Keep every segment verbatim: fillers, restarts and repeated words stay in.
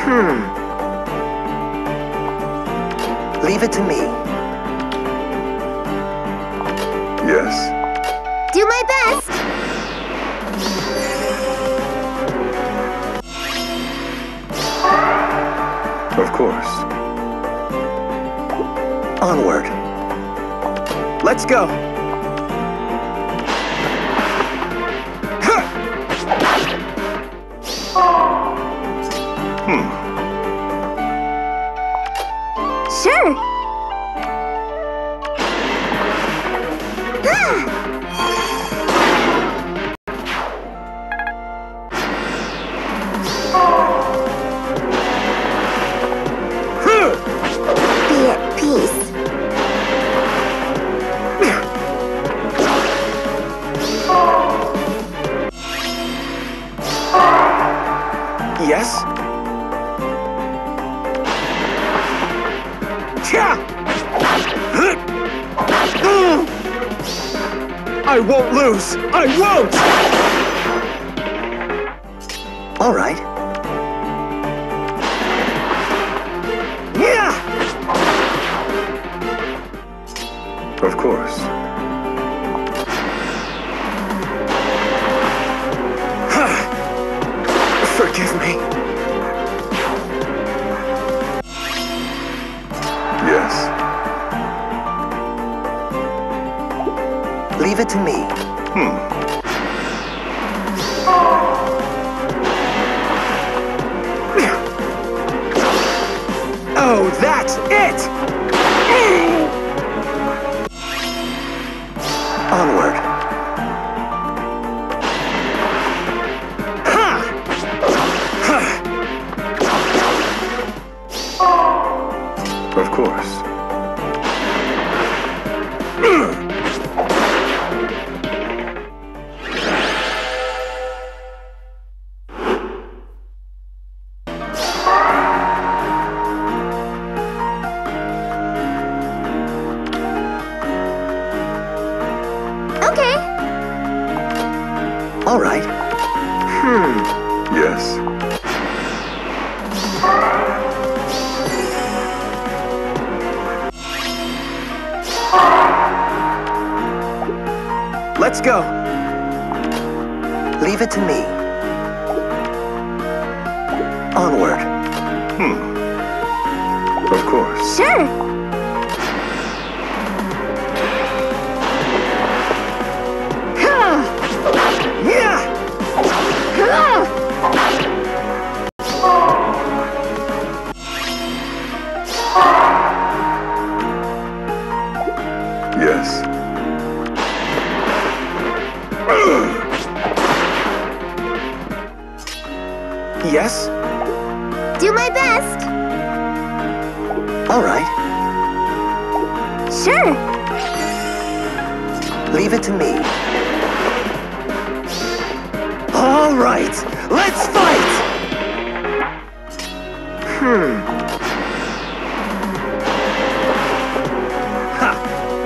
Hmm. Leave it to me. Yes. Do my best! Of course. Onward. Let's go. Hmm. Sure! Be at peace. Yes? Cha! I won't lose! I won't! All right. Yeah! Of course. Forgive me. Yes. Leave it to me. Hmm. Oh, that's it! Onward. Ha! Ha! Of course. Okay. All right. Hmm. Yes. Let's go. Leave it to me. Onward. Hmm. Of course. Sure. Yeah! Yes. Yes? Do my best. All right. Sure. Leave it to me. All right. Let's fight! Hmm. Ha!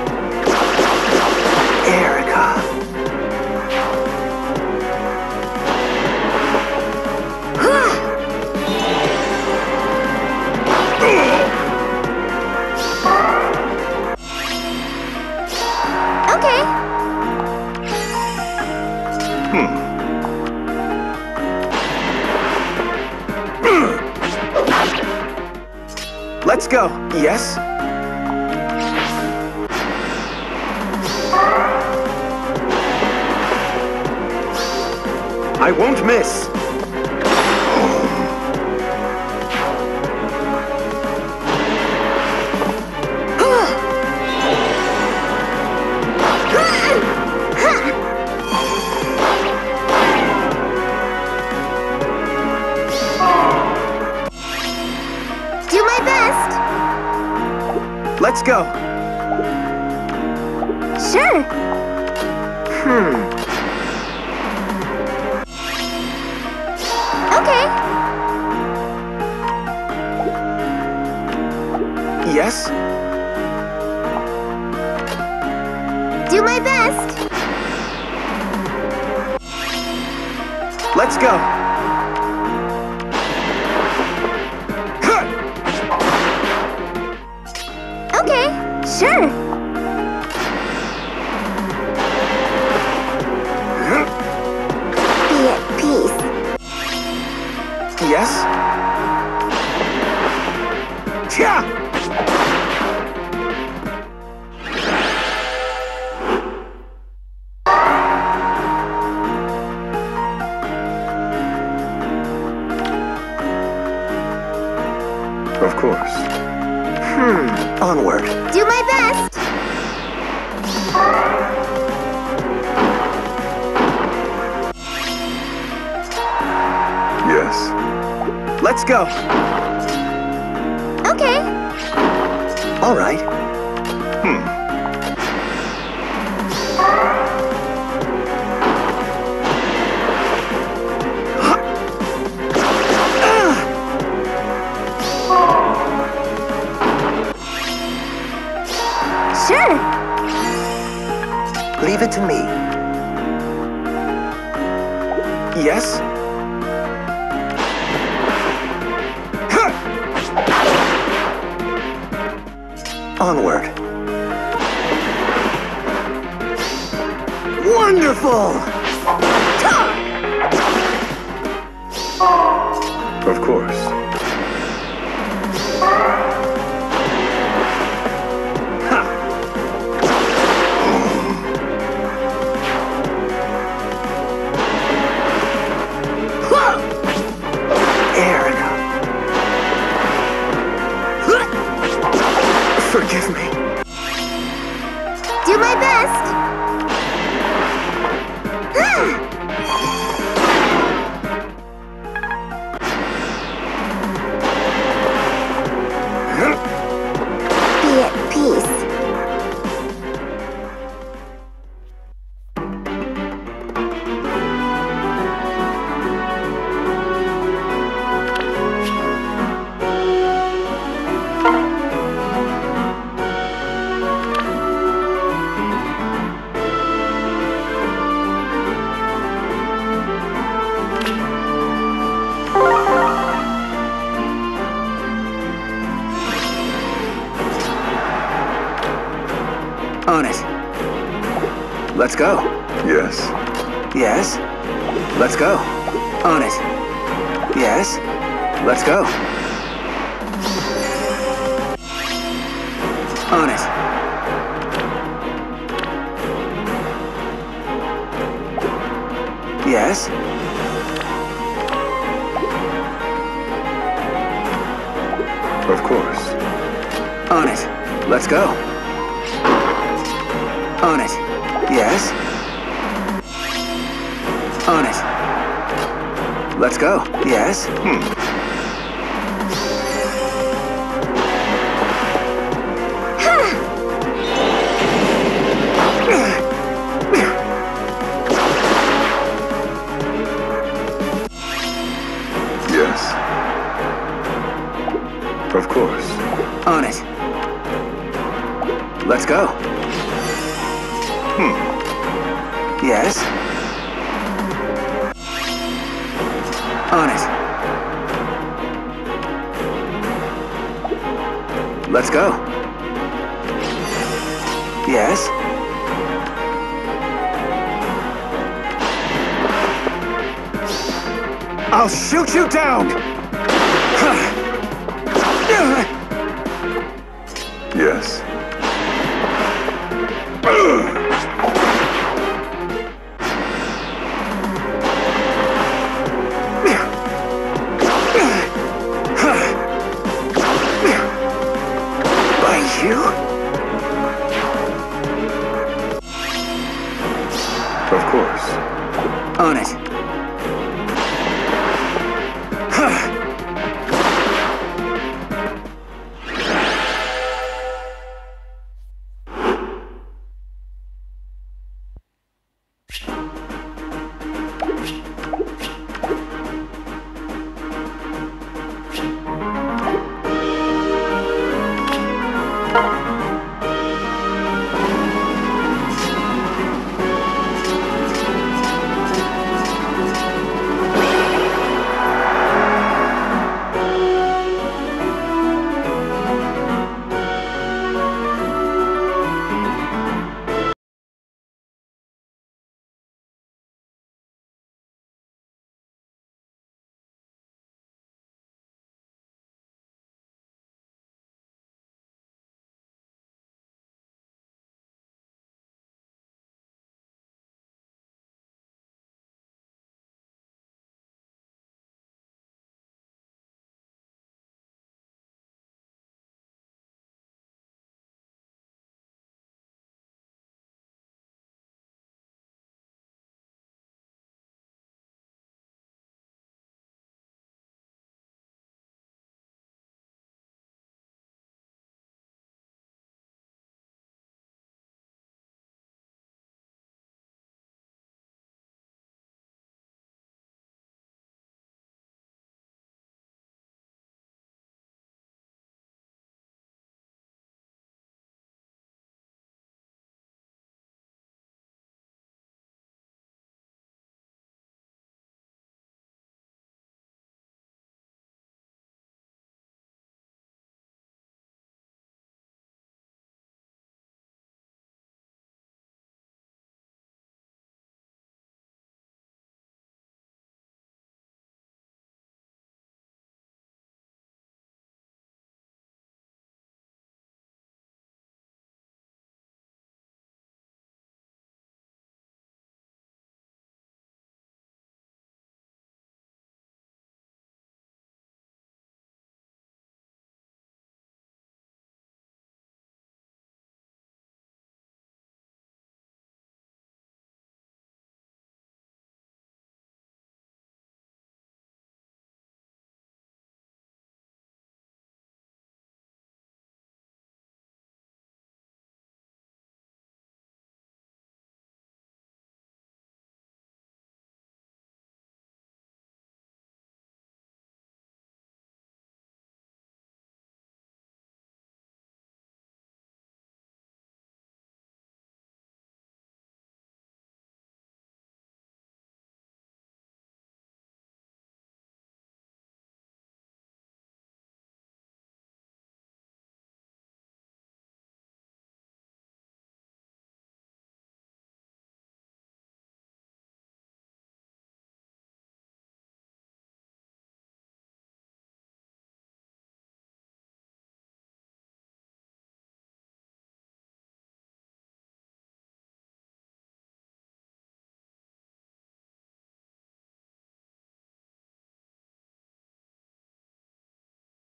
Erica. Okay. Hmm. Let's go. Yes? I won't miss. Do my best. Let's go. Sure. Hmm. Okay. Yes? Do my best. Let's go. Sure. Be at peace. Yes? Yeah! Of course. Hmm, onward. Do my best. Yes. Let's go. Okay. All right. Hmm. Sure. Leave it to me. Yes? Huh. Onward. Wonderful! Of course. Forgive me. Do my best. Be at peace. On it. Let's go. Yes. Yes? Let's go. On it. Yes? Let's go. On it. Yes? Of course. On it. Let's go. On it. Yes? On it. Let's go. Yes? Hmm. Yes. Of course. On it. Let's go. Hmm. Yes? On it. Let's go. Yes? I'll shoot you down! Yes. By you? Of course. On it.